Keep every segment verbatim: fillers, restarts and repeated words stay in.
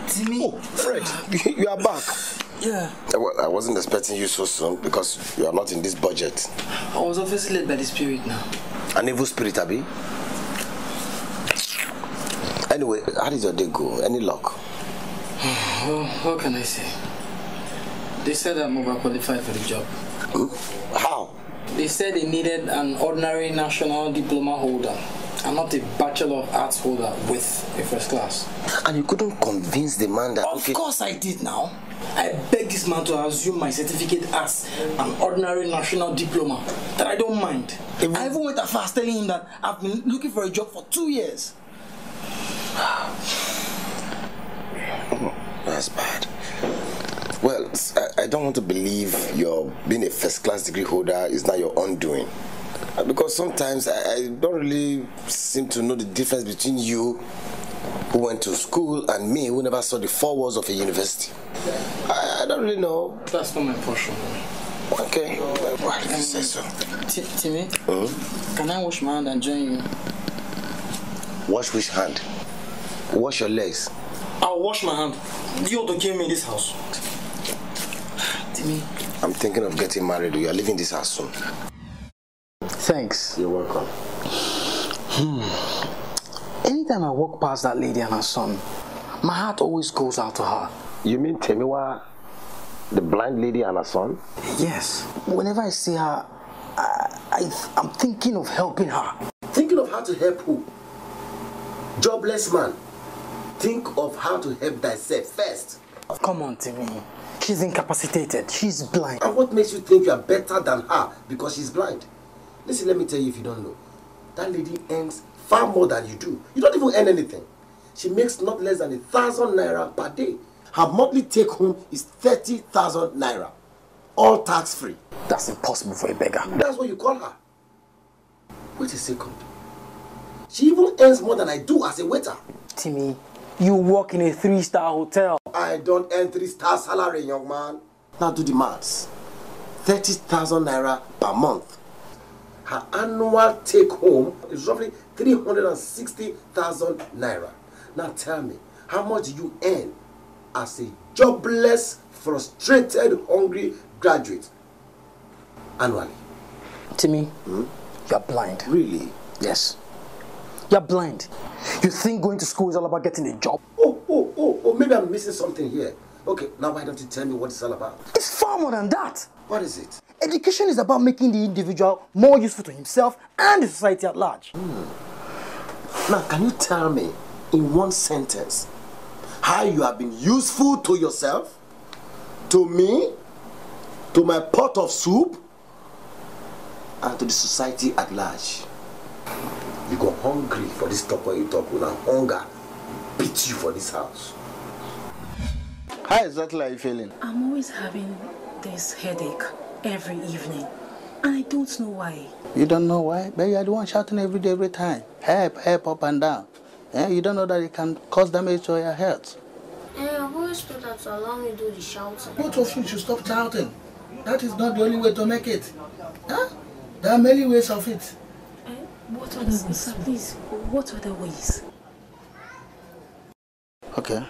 Timmy. Oh, Fred, you are back. Yeah. Well, I wasn't expecting you so soon because you are not in this budget. I was obviously led by the spirit now. An evil spirit, Abi? Anyway, how did your day go? Any luck? Well, what can I say? They said I'm overqualified for the job. Hmm? How? They said they needed an ordinary national diploma holder and not a Bachelor of Arts holder with a first class. And you couldn't convince the man that... Of okay. course I did now. I begged this man to assume my certificate as an ordinary national diploma, that I don't mind. Even I even went as far as telling him that I've been looking for a job for two years. That's bad. Well, I don't want to believe your being a first-class degree holder is not your undoing. Because sometimes I don't really seem to know the difference between you who went to school and me who never saw the four walls of a university. I, I don't really know. That's not my portion. Okay. Why did you say so? Timmy, mm-hmm. Can I wash my hand and join you? Wash which hand? Wash your legs. I'll wash my hand. You want to kill me in this house? Timmy. I'm thinking of getting married. You are leaving this house soon. Thanks. You're welcome. Hmm. Anytime I walk past that lady and her son, my heart always goes out to her. You mean Temiwa, the blind lady and her son? Yes. Whenever I see her, I, I, I'm thinking of helping her. Thinking of how to help who? Jobless man. Think of how to help thyself first. Come on, Timmy. She's incapacitated. She's blind. And what makes you think you are better than her because she's blind? Listen, let me tell you if you don't know. That lady earns far more than you do. You don't even earn anything. She makes not less than a thousand naira per day. Her monthly take home is thirty thousand naira. All tax free. That's impossible for a beggar. That's what you call her. Wait a second. She even earns more than I do as a waiter. Timmy, you work in a three-star hotel. I don't earn three-star salary, young man. Now do the maths. thirty thousand naira per month. Her annual take home is roughly three hundred sixty thousand naira. Now tell me, how much do you earn as a jobless, frustrated, hungry graduate annually? Timmy, hmm? You're blind. Really? Yes. You're blind. You think going to school is all about getting a job? Oh, oh, oh, oh, maybe I'm missing something here. Okay, now why don't you tell me what it's all about? It's far more than that. What is it? Education is about making the individual more useful to himself and the society at large. Hmm. Now, can you tell me in one sentence how you have been useful to yourself, to me, to my pot of soup, and to the society at large? You go hungry for this talk when you talk, when hunger beat you for this house. How exactly are you feeling? I'm always having this headache every evening, and I don't know why. You don't know why? But you are the one shouting every day, every time. Help, help, up and down. Eh? You don't know that it can cause damage to your health. Eh, I've always told her to allow me to do the shouting. Both of you should stop shouting. That is not the only way to make it. Huh? There are many ways of it. Eh, what other ways? Sir, please, what other ways? Okay.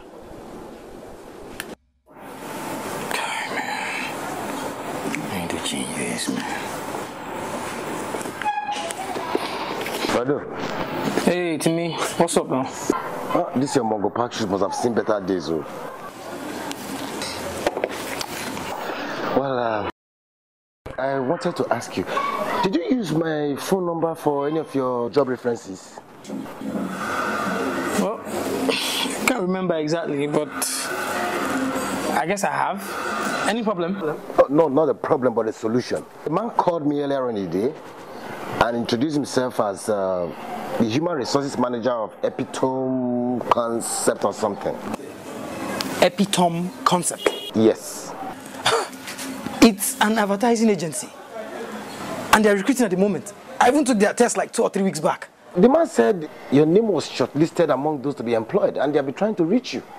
Yes, man. Bade. Hey, Timmy, what's up now? Oh, this your Nwogbo Park shoes must have seen better days, oh. Well, uh, I wanted to ask you, did you use my phone number for any of your job references? Well, I can't remember exactly, but I guess I have. Any problem? Oh, no, not a problem, but a solution. The man called me earlier in the day and introduced himself as uh, the human resources manager of Epitome Concept or something. Epitome Concept? Yes. It's an advertising agency. And they're recruiting at the moment. I even took their test like two or three weeks back. The man said your name was shortlisted among those to be employed and they'll be trying to reach you.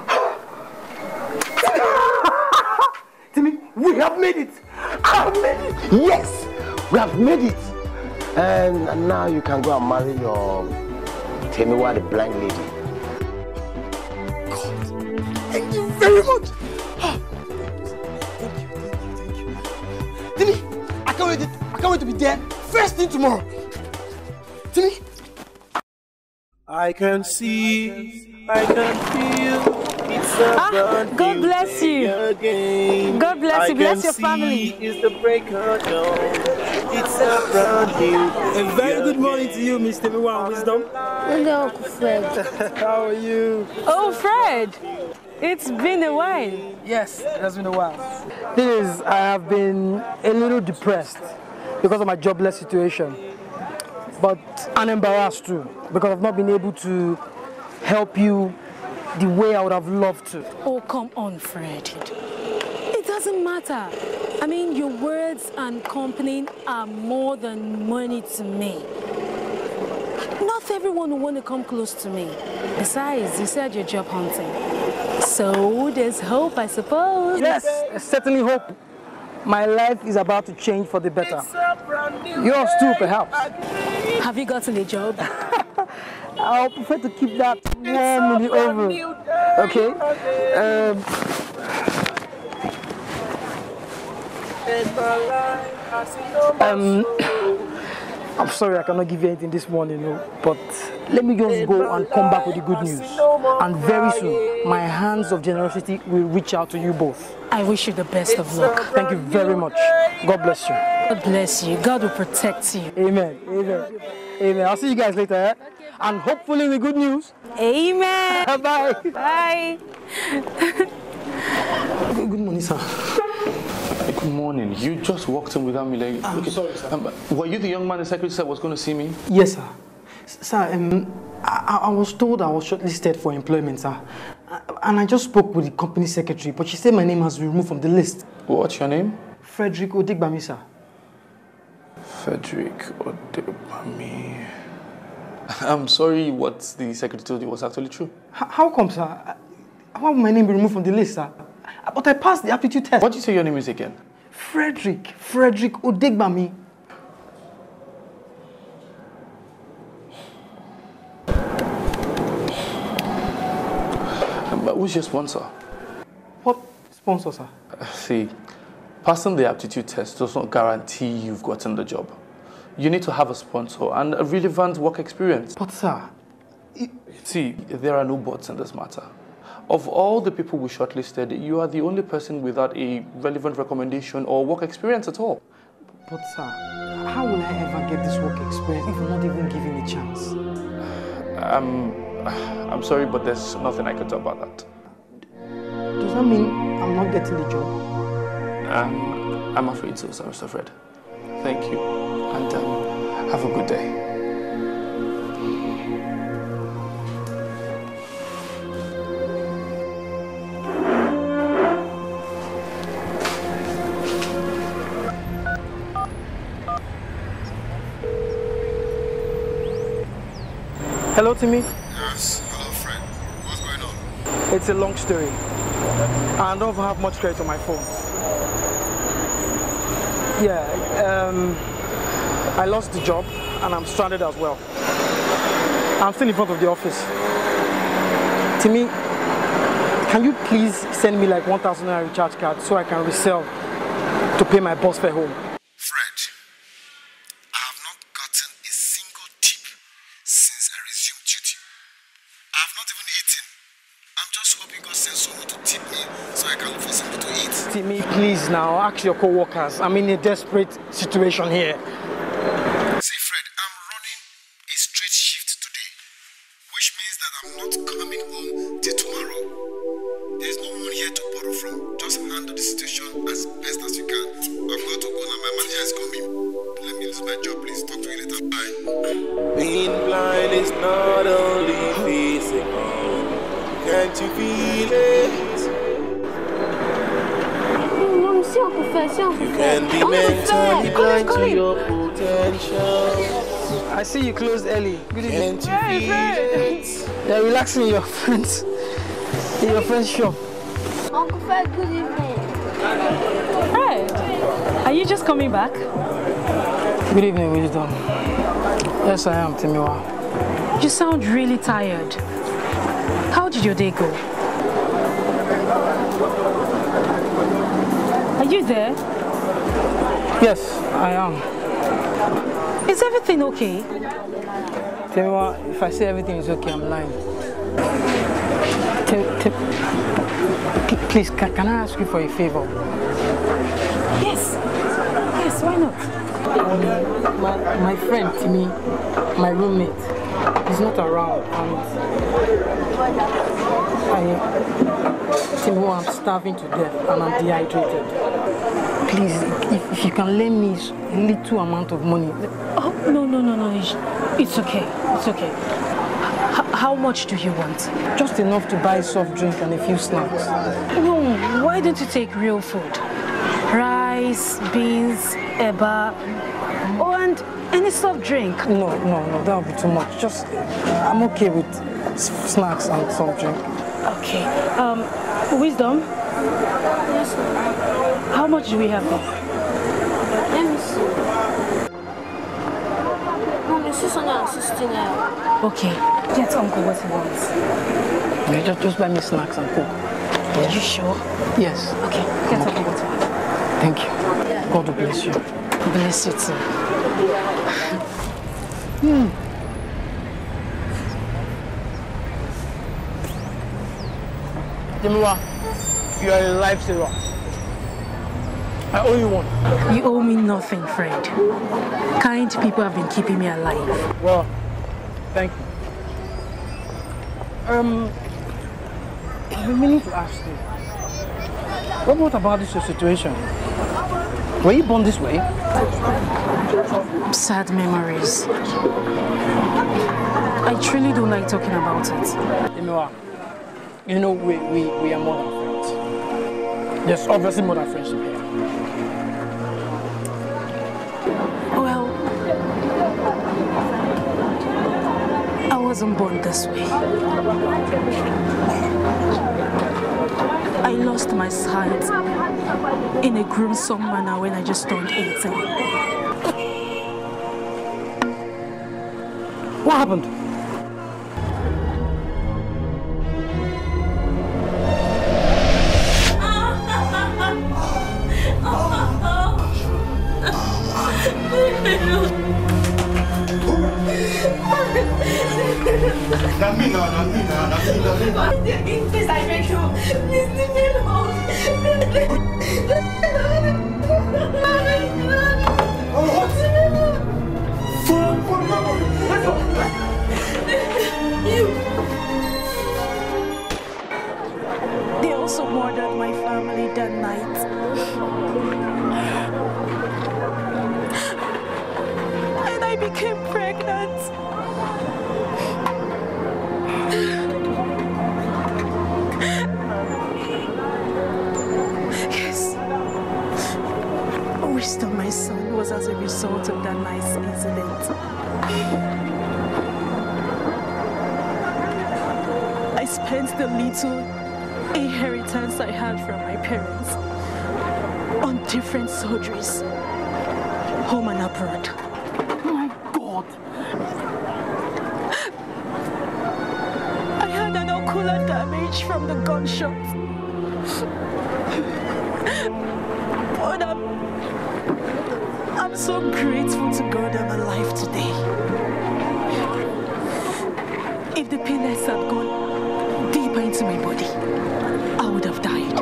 Timmy, we have made it! I have made it! Yes! We have made it! And now you can go and marry your Temiwa, the blind lady. God. very much. Oh. Thank you, thank you, thank you. Timmy, I can't wait to, I can't wait to be there first thing tomorrow. Timmy. I can see, I can feel. It's a ah, God bless you. Again. God bless you. Bless your family. It's the break of dawn. It's a brand new. A very good morning to you, Mister Temiwa Wisdom. Hello, Uncle Fred. How are you? Oh, Fred. It's been a while. Yes, it has been a while. Thing is, I have been a little depressed because of my jobless situation, but and embarrassed too because I've not been able to help you the way I would have loved to. Oh, come on, Fred. It doesn't matter. I mean, your words and company are more than money to me. Not everyone will want to come close to me. Besides, you said you're job hunting. So there's hope, I suppose. Yes, there's certainly hope. My life is about to change for the better. Yours too, perhaps. Have you gotten a job? I'll prefer to keep that warm in the oven. Okay? Um, um, I'm sorry I cannot give you anything this morning, no, but let me just go and come back with the good news. And very soon, my hands of generosity will reach out to you both. I wish you the best of luck. Thank you very much. God bless you. God bless you. God will protect you. Amen. Amen. Amen. I'll see you guys later. Eh? And hopefully with good news. Amen. Bye. Bye. Good, good morning, sir. Good morning. You just walked in without me. Like, I'm okay. sorry, sir. Um, were you the young man the secretary said was going to see me? Yes, sir. Sir, um, I, I was told I was shortlisted for employment, sir. And I just spoke with the company secretary, but she said my name has been removed from the list. What's your name? Frederick Odigbami, sir. Frederick Odigbami. I'm sorry what the secretary told you was actually true. H how come, sir? How will my name be removed from the list, sir? But I passed the aptitude test. What did you say your name is again? Frederick. Frederick Odigbami. But who's your sponsor? What sponsor, sir? Uh, see, passing the aptitude test does not guarantee you've gotten the job. You need to have a sponsor and a relevant work experience. But, sir... It... See, there are no buts in this matter. Of all the people we shortlisted, you are the only person without a relevant recommendation or work experience at all. But, sir, how will I ever get this work experience if I'm not even given a chance? Um... I'm sorry, but there's nothing I can do about that. Does that mean I'm not getting the job? Um, I'm afraid so, sir, Mister Fred. Thank you, and um, have a good day. Hello, Timmy. Yes, hello, Fred. What's going on? It's a long story. I don't have much credit on my phone. Yeah, um, I lost the job and I'm stranded as well. I'm still in front of the office. Timmy, can you please send me like one thousand naira recharge card so I can resell to pay my bus fare home? Fred, I have not gotten a single tip since I resumed duty. I have not even eaten. I'm just hoping God sends someone to tip me so I can look for something to eat. Timmy, please now, ask your co-workers. I'm in a desperate situation here. See, Fred, I'm running a straight shift today, which means that I'm not coming home till tomorrow. There's no one here to borrow from. Just handle the situation as best as you can. I've got to go now. My manager is coming. Let me lose my job, please. Talk to you later. Bye. Being blind is not only physical. Can't you feel it? You can be mentally blind to your potential. I see you closed early. Good evening. Can't you feel it? You're relaxing in your friends, in your friend's shop. Uncle Fred, good evening. Fred, are you just coming back? Good evening, Wisdom. Yes, I am, Temiwa. You sound really tired. How did your day go? Are you there? Yes, I am. Is everything okay? Temiwa, if I say everything is okay, I'm lying. Tem, tem, please, can, can I ask you for a favor? Yes. Yes, why not? Um, my, my friend, Timmy, my roommate, he's not around, and I, Temiwa, I'm starving to death, and I'm dehydrated. Please, if, if you can lend me a little amount of money. Oh, no, no, no, no, it's okay, it's okay. H how much do you want? Just enough to buy soft drink and a few snacks. No, why don't you take real food? Rice, beans, eba, oh, and any soft drink. No, no, no, that would be too much. Just, I'm okay with snacks and soft drink. Okay. Um, Wisdom? Yes, sir. How much do we have there? Let me see. Mom, it's six hundred sixty naira. Okay. Get Uncle what he wants. Yeah, just, just buy me snacks and coke. Are you sure? Yes. Okay. Get Uncle what he wants. Thank you. God will bless you. Bless you too. Hmm. Temiwa, you are a lifesaver. I owe you one. You owe me nothing, Fred. Kind people have been keeping me alive. Well, thank you. Um, I've been meaning to ask you. What, what about this situation? Were you born this way? Sad memories. I truly don't like talking about it. Temiwa, you know, we, we, we are more than friends. There's obviously more than friendship here. Well, I wasn't born this way. I lost my sight in a gruesome manner when I just turned eighteen. What happened? Namina, Namina, Namina, Namina. Please, I beg you. Please leave me alone. You. They also murdered my family that night. And I became pregnant. Yes. Wisdom, my son, was as a result of that nice incident. I spent the little inheritance I had from my parents on different surgeries, home and abroad. My God! I had an ocular damage from the gunshot. But I'm, I'm so grateful to God I'm alive today. If the pellets had gone deeper into my body, I would have died.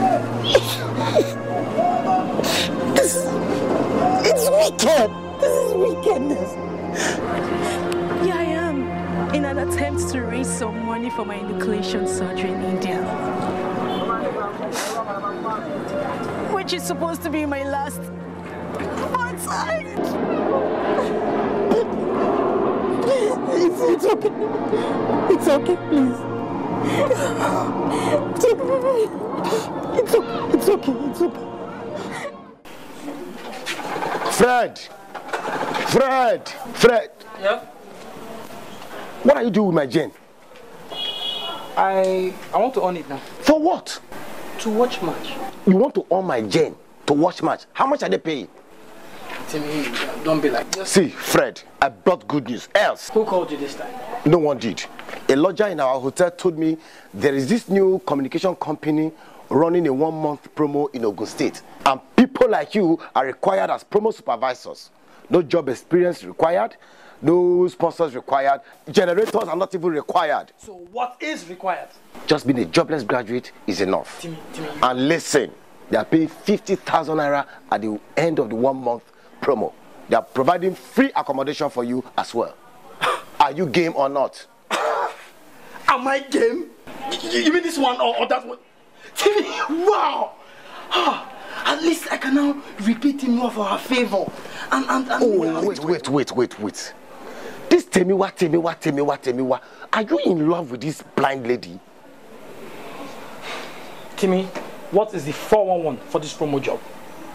This, it's wicked! This is wickedness! Yeah, I am. In an attempt to raise some money for my enucleation surgery in India. Which is supposed to be my last. But I... It's, it's okay. It's okay, please. It's okay. It's okay. It's okay. It's okay. Fred! Fred! Fred! Yeah? What are you doing with my gen? I I want to own it now. For what? To watch match. You want to own my gen to watch match? How much are they paying? Timmy, don't be like this. See, Fred, I brought good news. Else. Who called you this time? No one did. A lodger in our hotel told me there is this new communication company running a one-month promo in Ogun State. And people like you are required as promo supervisors. No job experience required, no sponsors required, generators are not even required. So what is required? Just being a jobless graduate is enough. Timmy, Timmy. And listen, they are paying fifty thousand naira at the end of the one-month promo. They are providing free accommodation for you as well. Are you game or not? Am I game? You mean this one or, or that one? Timmy, wow! At least I can now repeat Temiwa for her favor. And, and, and oh, wait, wait, wait, wait, wait. This Temiwa, Temiwa, Temiwa, Temiwa. Are you in love with this blind lady? Timmy, what is the four one one for this promo job?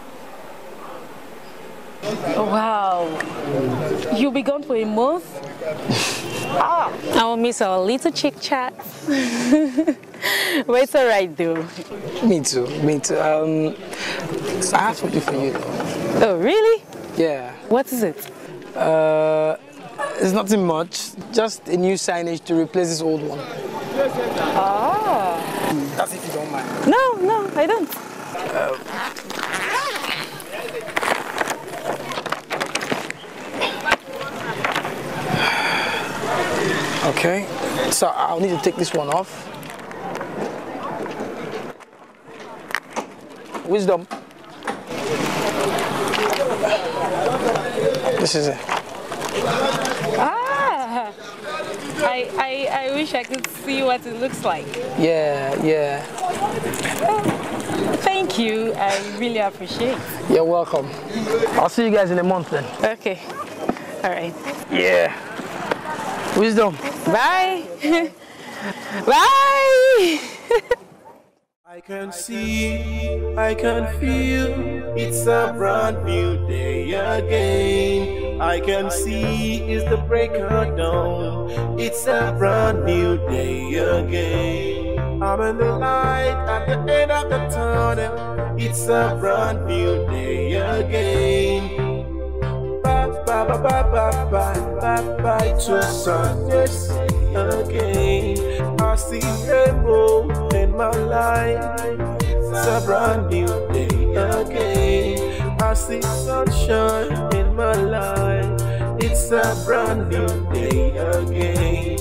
Wow. You'll be gone for a month? Ah, I will miss our little chit chat. But it's alright though. Me too, me too. Um, I have something for you though. Oh, really? Yeah. What is it? Uh, it's nothing much. Just a new signage to replace this old one. Ah. That's if you don't mind. No, no, I don't. Uh, Okay, so I'll need to take this one off. Wisdom. This is it. Ah, I, I, I wish I could see what it looks like. Yeah, yeah. Oh, thank you, I really appreciate it. You're welcome. I'll see you guys in a month then. Okay, all right. Yeah. Wisdom. Bye. Bye. I can see, I can feel, it's a brand new day again. I can see it's the break of dawn, it's a brand new day again. I'm in the light at the end of the tunnel, it's a brand new day again. Bye bye bye bye bye bye bye to Sundays again. I see rainbow in my life. It's a brand new day again. I see sunshine in my life. It's a brand new day again.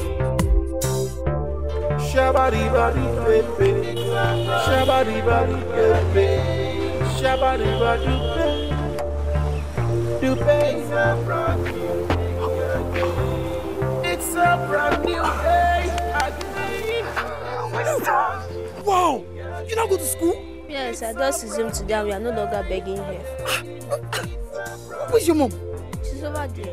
Shabadi badi baby, shabadi badi baby, shabadi badi baby. It's a brand new day again. It's a brand new day again. Wow! You now go to school? Yes, I just resumed today and we are no longer begging here. Where's your mom? She's over there.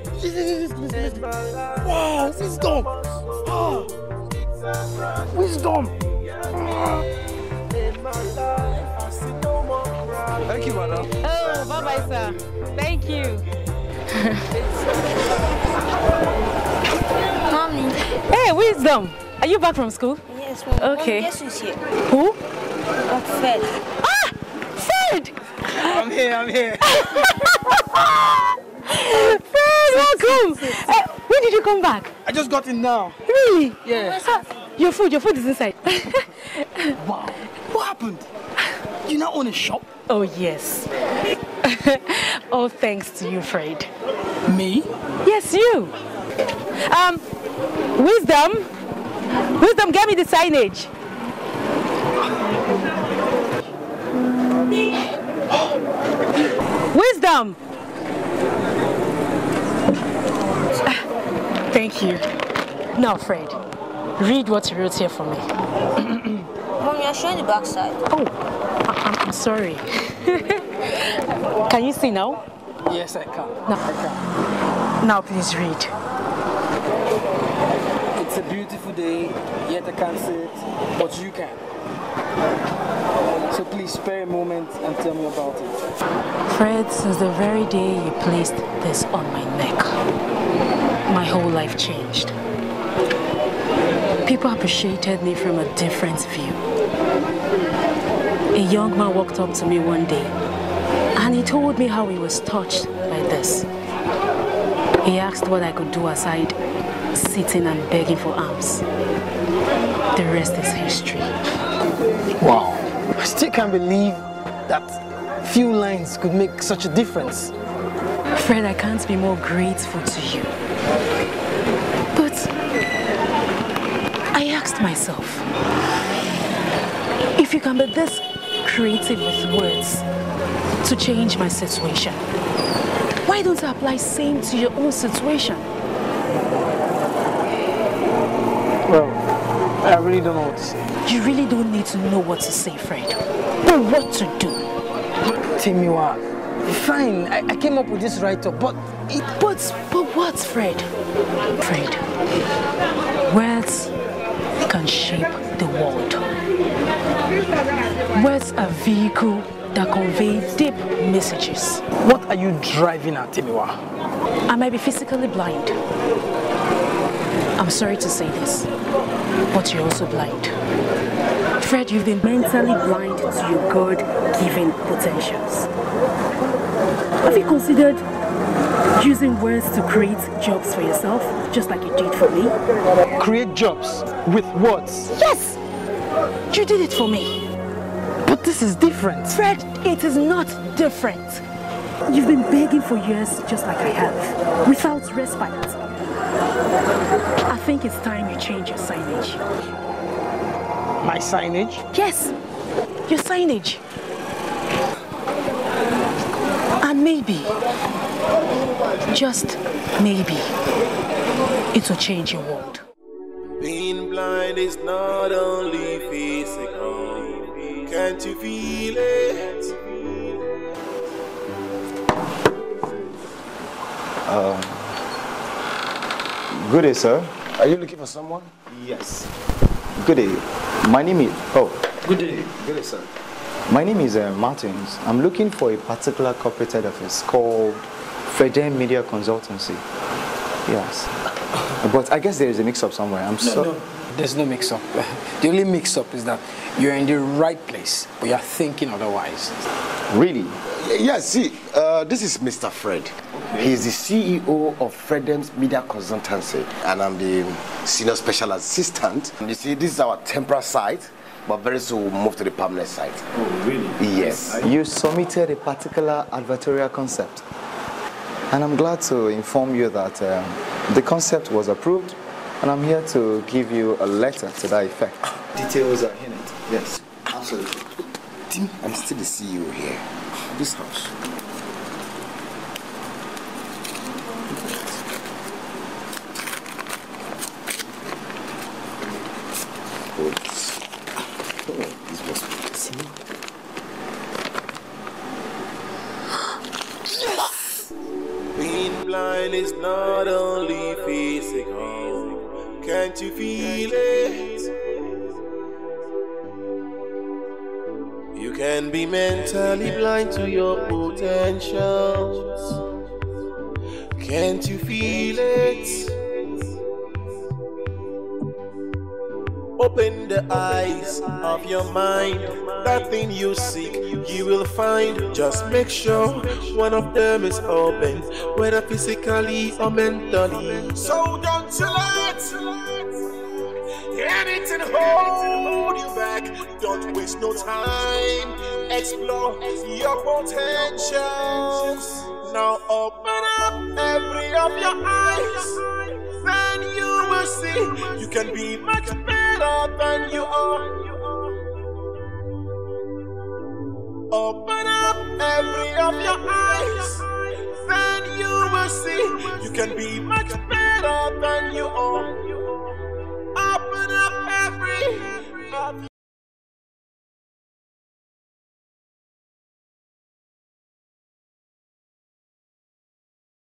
Wow, wisdom! Ah. Wisdom! Ah. Thank you, madam. Oh, bye-bye, sir. Thank you. Mommy. Hey, Wisdom. Are you back from school? Yes, Mom. Okay. Mom, guess who's here? Who? Uh, Fred. Ah! Fred! I'm here, I'm here. Fred, welcome. Uh, when did you come back? I just got in now. Really? Yeah. Ah, your food, your food is inside. Wow. What happened? You now own a shop? Oh, yes. All thanks to you, Fred. Me? Yes, you. Um, Wisdom. Wisdom, get me the signage. Wisdom. Thank you. Now, Fred, read what you wrote here for me. Mom, you're showing the back side. Oh, I I'm sorry. Can you see now? Yes, I can. No. I can. Now, please read. It's a beautiful day, yet I can't see it, but you can. So please spare a moment and tell me about it. Fred, since the very day you placed this on my neck, my whole life changed. People appreciated me from a different view. A young man walked up to me one day and he told me how he was touched by this. He asked what I could do aside sitting and begging for alms. The rest is history. Wow. I still can't believe that few lines could make such a difference. Fred, I can't be more grateful to you. But I asked myself, if you can be this creative with words to change my situation, why don't I apply same to your own situation? Well, I really don't know what to say. You really don't need to know what to say, Fred. But what to do. Temiwa, fine, I, I came up with this write-up, but it... But, but what, Fred? Fred, words can shape the world. Words are vehicle that convey deep messages. What are you driving at, Temiwa? I might be physically blind. I'm sorry to say this, but you're also blind. Fred, you've been mentally blind to your God-given potentials. Have you considered using words to create jobs for yourself, just like you did for me? Create jobs? With words? Yes! You did it for me. But this is different. Fred, it is not different. You've been begging for years, just like I have, without respite. I think it's time you change your signage. My signage? Yes, your signage. And maybe, just maybe, it will change your world. Being blind is not only physical. Can't you feel it? Um, good day, sir. Are you looking for someone? Yes. Good day. My name is... Oh. Good day. Good day, sir. My name is uh, Martins. I'm looking for a particular corporate head office called therein Media Consultancy. Yes. But I guess there is a mix-up somewhere. I'm no, so... No, there's no mix-up. The only mix-up is that you're in the right place, but you're thinking otherwise. Really? Yes, see, uh, this is Mister Fred. He is the C E O of therein Media Consultancy, and I'm the senior special assistant. And you see, this is our temporary site, but very soon we'll move to the permanent site. Oh, really? Yes. You submitted a particular advertorial concept, and I'm glad to inform you that um, the concept was approved, and I'm here to give you a letter to that effect. Details are in it. Yes, absolutely. Tim, I'm still the C E O here. This house. Oh, this was Being blind is not only physical. Can't you feel it? You can be mentally blind to your potentials. Can't you feel it? Open the eyes of your mind. That thing you seek, you will find. Just make sure one of them is open, whether physically or mentally. So don't you let anything hold you back. Don't waste no time. Explore your potentials. Now open up every of your eyes. Then you will see you can be much better than you are. Open up every of your eyes. Then you will see you can be much better than you are. Open up every of